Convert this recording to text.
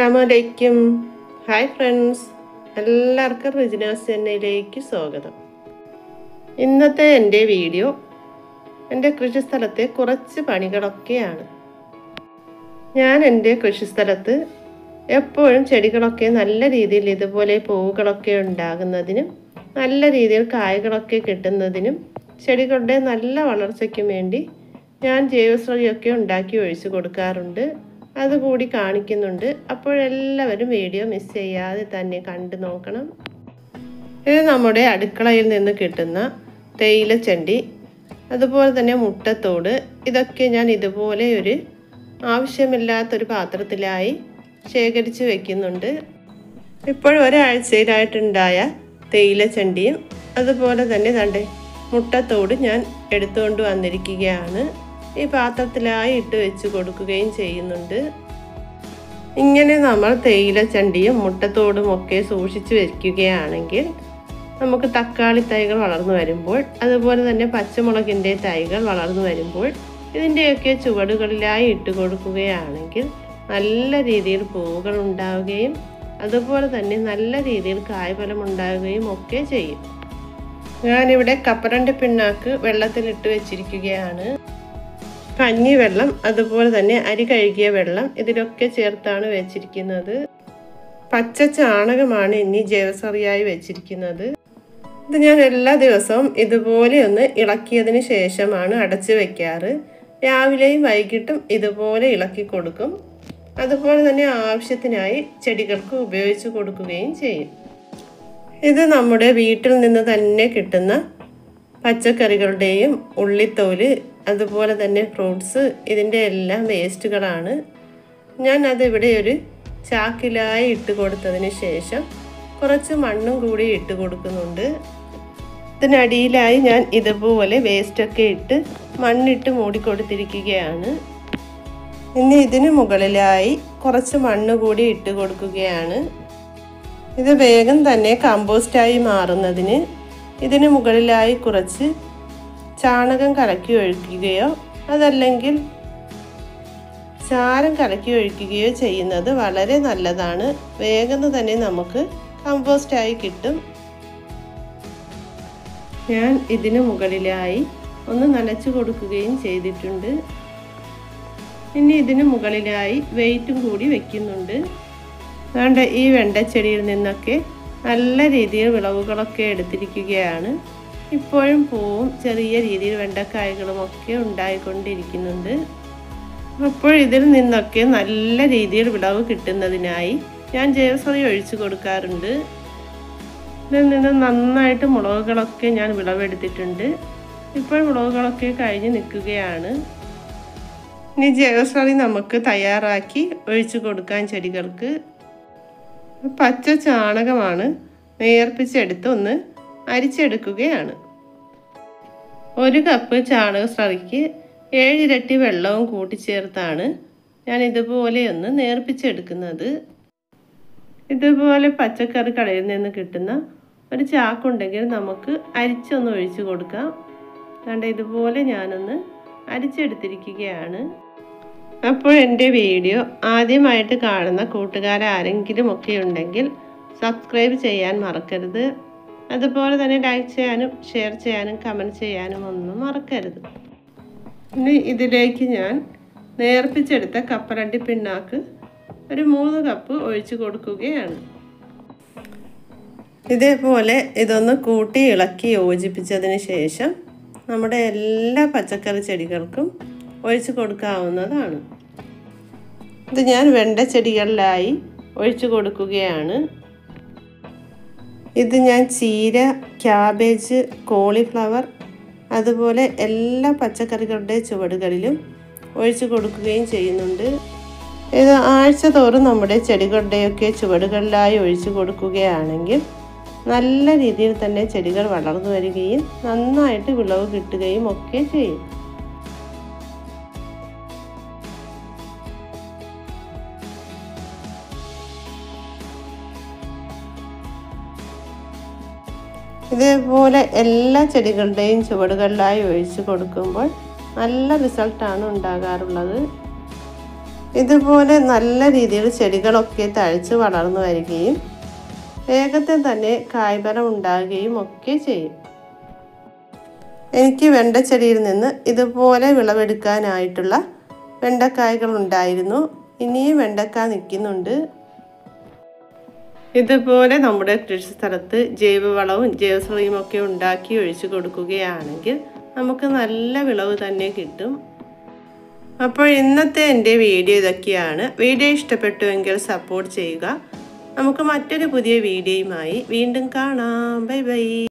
അസ്സലാമലൈക്കും. Hi friends, എല്ലാവർക്കും റിജിനാസ് ചെന്നൈയിലേക്ക് സ്വാഗതം. ഇന്നത്തെ എൻ്റെ വീഡിയോ എൻ്റെ കൃഷിസ്ഥലത്തെ കുറച്ച് പണികളൊക്കെയാണ്. ഞാൻ എൻ്റെ കൃഷിസ്ഥലത്ത് എപ്പോഴും ചെടികളൊക്കെ നല്ല രീതിയിൽ ഇതുപോലെ പൂവുകളൊക്കെ ഉണ്ടാകുന്നതിനും നല്ല രീതിയിൽ കായ്കളൊക്കെ കിട്ടുന്നതിനും ചെടികളുടെ നല്ല വളർച്ചയ്ക്കും വേണ്ടി ഞാൻ ജൈവസ്രവിയൊക്കെ ഉണ്ടാക്കി ഒഴിച്ചു കൊടുക്കാറുണ്ട്. അതുകൂടി കാണിക്കുന്നുണ്ട്. അപ്പോഴെല്ലാവരും വീഡിയോ മിസ് ചെയ്യാതെ തന്നെ കണ്ടു നോക്കണം. ഇത് നമ്മുടെ അടുക്കളയിൽ നിന്ന് കിട്ടുന്ന തേയിലച്ചണ്ടി, അതുപോലെ തന്നെ മുട്ടത്തോട്, ഇതൊക്കെ ഞാൻ ഇതുപോലെ ഒരു ആവശ്യമില്ലാത്തൊരു പാത്രത്തിലായി ശേഖരിച്ച് വയ്ക്കുന്നുണ്ട്. ഇപ്പോൾ ഒരാഴ്ചയിലായിട്ടുണ്ടായ തേയിലച്ചണ്ടിയും അതുപോലെ തന്നെ മുട്ടത്തോട് ഞാൻ എടുത്തുകൊണ്ട് വന്നിരിക്കുകയാണ്. ഈ പാത്രത്തിലായി ഇട്ട് വെച്ച് കൊടുക്കുകയും ചെയ്യുന്നുണ്ട്. ഇങ്ങനെ നമ്മൾ തേയിലച്ചണ്ടിയും മുട്ടത്തോടും ഒക്കെ സൂക്ഷിച്ച് വയ്ക്കുകയാണെങ്കിൽ നമുക്ക് തക്കാളി തൈകൾ വളർന്നു വരുമ്പോൾ, അതുപോലെ തന്നെ പച്ചമുളകിൻ്റെ തൈകൾ വളർന്നു വരുമ്പോൾ ഇതിൻ്റെയൊക്കെ ചുവടുകളിലായി ഇട്ട് കൊടുക്കുകയാണെങ്കിൽ നല്ല രീതിയിൽ പൂവുകൾ ഉണ്ടാവുകയും അതുപോലെ തന്നെ നല്ല രീതിയിൽ കായ്ഫലം ഉണ്ടാവുകയും ഒക്കെ ചെയ്യും. ഞാനിവിടെ കപ്പലണ്ടി പിണ്ണാക്ക് വെള്ളത്തിലിട്ട് വെച്ചിരിക്കുകയാണ്. കഞ്ഞിവെള്ളം അതുപോലെ തന്നെ അരി കഴുകിയ വെള്ളം ഇതിലൊക്കെ ചേർത്താണ് വെച്ചിരിക്കുന്നത്. പച്ച ചാണകമാണ് ഇനി ജൈവസറിയായി വെച്ചിരിക്കുന്നത്. ഇത് ഞാൻ എല്ലാ ദിവസവും ഇതുപോലെ ഒന്ന് ഇളക്കിയതിന് ശേഷമാണ് അടച്ചു വെക്കാറ്. രാവിലെയും വൈകിട്ടും ഇതുപോലെ ഇളക്കി കൊടുക്കും. അതുപോലെ തന്നെ ആവശ്യത്തിനായി ചെടികൾക്ക് ഉപയോഗിച്ച് കൊടുക്കുകയും ചെയ്യും. ഇത് നമ്മുടെ വീട്ടിൽ നിന്ന് തന്നെ കിട്ടുന്ന പച്ചക്കറികളുടെയും ഉള്ളിത്തോല്, അതുപോലെ തന്നെ ഫ്രൂട്ട്സ്, ഇതിൻ്റെ എല്ലാം വേസ്റ്റുകളാണ്. ഞാൻ അതിവിടെ ഒരു ചാക്കിലായി ഇട്ട് കൊടുത്തതിന് ശേഷം കുറച്ച് മണ്ണും കൂടി ഇട്ട് കൊടുക്കുന്നുണ്ട്. ഇതിനടിയിലായി ഞാൻ ഇതുപോലെ വേസ്റ്റൊക്കെ ഇട്ട് മണ്ണിട്ട് മൂടിക്കൊടുത്തിരിക്കുകയാണ്. ഇനി ഇതിന് മുകളിലായി കുറച്ച് മണ്ണ് കൂടി ഇട്ട് കൊടുക്കുകയാണ്. ഇത് വേഗം തന്നെ കമ്പോസ്റ്റായി മാറുന്നതിന് ഇതിന് മുകളിലായി കുറച്ച് ചാണകം കലക്കി ഒഴിക്കുകയോ അതല്ലെങ്കിൽ ചാരം കലക്കി ഒഴിക്കുകയോ ചെയ്യുന്നത് വളരെ നല്ലതാണ്. വേഗം തന്നെ നമുക്ക് കമ്പോസ്റ്റായി കിട്ടും. ഞാൻ ഇതിന് മുകളിലായി ഒന്ന് നനച്ചു കൊടുക്കുകയും ചെയ്തിട്ടുണ്ട്. ഇനി ഇതിന് മുകളിലായി വെയിറ്റും കൂടി വെക്കുന്നുണ്ട്. അതുകൊണ്ട് ഈ വെണ്ടച്ചെടിയിൽ നിന്നൊക്കെ നല്ല രീതിയിൽ വിളവുകളൊക്കെ എടുത്തിരിക്കുകയാണ്. ഇപ്പോഴും പൂവും ചെറിയ രീതിയിൽ വെണ്ടക്കായകളും ഒക്കെ ഉണ്ടായിക്കൊണ്ടിരിക്കുന്നുണ്ട്. അപ്പോൾ ഇതിൽ നിന്നൊക്കെ നല്ല രീതിയിൽ വിളവ് കിട്ടുന്നതിനായി ഞാൻ ജൈവസറി ഒഴിച്ചു കൊടുക്കാറുണ്ട്. ഇതിൽ നിന്ന് നന്നായിട്ട് മുളകുകളൊക്കെ ഞാൻ വിളവെടുത്തിട്ടുണ്ട്. ഇപ്പോൾ മുളകുകളൊക്കെ കഴിഞ്ഞ് നിൽക്കുകയാണ്. ഇനി ജൈവസറി നമുക്ക് തയ്യാറാക്കി ഒഴിച്ചു കൊടുക്കാൻ ചെടികൾക്ക്. പച്ച ചാണകമാണ് നേർപ്പിച്ചെടുത്ത് ഒന്ന് അരിച്ചെടുക്കുകയാണ്. 1 കപ്പ് ചാണകസ്രവിക്ക് 7 ഇരട്ടി വെള്ളവും കൂട്ടിച്ചേർത്താണ് ഞാൻ ഇതുപോലെ ഒന്ന് നേർപ്പിച്ചെടുക്കുന്നത്. ഇതുപോലെ പച്ചക്കറി കടയിൽ നിന്ന് കിട്ടുന്ന ഒരു ചാക്കുണ്ടെങ്കിൽ നമുക്ക് അരിച്ചൊന്ന് ഒഴിച്ചു കൊടുക്കാം. അതുകൊണ്ട് ഇതുപോലെ ഞാനൊന്ന് അരിച്ചെടുത്തിരിക്കുകയാണ്. അപ്പോൾ എൻ്റെ വീഡിയോ ആദ്യമായിട്ട് കാണുന്ന കൂട്ടുകാരാരെങ്കിലും ഒക്കെ ഉണ്ടെങ്കിൽ സബ്സ്ക്രൈബ് ചെയ്യാൻ മറക്കരുത്. അതുപോലെ തന്നെ ലൈക്ക് ചെയ്യാനും ഷെയർ ചെയ്യാനും കമൻറ്റ് ചെയ്യാനും ഒന്നും മറക്കരുത്. ഇനി ഇതിലേക്ക് ഞാൻ നേർപ്പിച്ചെടുത്ത കപ്പലണ്ടി പിണ്ണാക്ക് ഒരു 3 കപ്പ് ഒഴിച്ചു കൊടുക്കുകയാണ്. ഇതേപോലെ ഇതൊന്ന് കൂട്ടി ഇളക്കി യോജിപ്പിച്ചതിന് ശേഷം നമ്മുടെ എല്ലാ പച്ചക്കറി ചെടികൾക്കും ഒഴിച്ചു കൊടുക്കാവുന്നതാണ്. ഇത് ഞാൻ വെണ്ട ചെടികളിലായി ഒഴിച്ചു കൊടുക്കുകയാണ്. ഇത് ഞാൻ ചീര, ക്യാബേജ്, കോളിഫ്ലവർ, അതുപോലെ എല്ലാ പച്ചക്കറികളുടെ ചുവടുകളിലും ഒഴിച്ചു കൊടുക്കുകയും ചെയ്യുന്നുണ്ട്. ഇത് ആഴ്ച തോറും നമ്മുടെ ചെടികളുടെയൊക്കെ ചുവടുകളിലായി ഒഴിച്ചു കൊടുക്കുകയാണെങ്കിൽ നല്ല രീതിയിൽ തന്നെ ചെടികൾ വളർന്നു വരികയും നന്നായിട്ട് വിളവ് കിട്ടുകയും ഒക്കെ ചെയ്യും. ഇതേപോലെ എല്ലാ ചെടികളുടെയും ചുവടുകളിലായി ഒഴിച്ചു കൊടുക്കുമ്പോൾ നല്ല റിസൾട്ടാണ് ഉണ്ടാകാറുള്ളത്. ഇതുപോലെ നല്ല രീതിയിൽ ചെടികളൊക്കെ തഴച്ച് വളർന്നു വരികയും വേഗത്തിൽ തന്നെ കായ്ഫലം ഉണ്ടാകുകയും ഒക്കെ ചെയ്യും. എനിക്ക് വെണ്ടച്ചെടിയിൽ നിന്ന് ഇതുപോലെ വിളവെടുക്കാനായിട്ടുള്ള വെണ്ടക്കായ്കൾ ഉണ്ടായിരുന്നു. ഇനിയും വെണ്ടക്ക നിൽക്കുന്നുണ്ട്. ഇതുപോലെ നമ്മുടെ കൃഷിസ്ഥലത്ത് ജൈവവളവും ജൈവസ്വളവും ഒക്കെ ഉണ്ടാക്കി ഒഴിച്ചു കൊടുക്കുകയാണെങ്കിൽ നമുക്ക് നല്ല വിളവ് തന്നെ കിട്ടും. അപ്പോൾ ഇന്നത്തെ എൻ്റെ വീഡിയോ ഇതൊക്കെയാണ്. വീഡിയോ ഇഷ്ടപ്പെട്ടുവെങ്കിൽ സപ്പോർട്ട് ചെയ്യുക. നമുക്ക് മറ്റൊരു പുതിയ വീഡിയോയുമായി വീണ്ടും കാണാം. Bye by.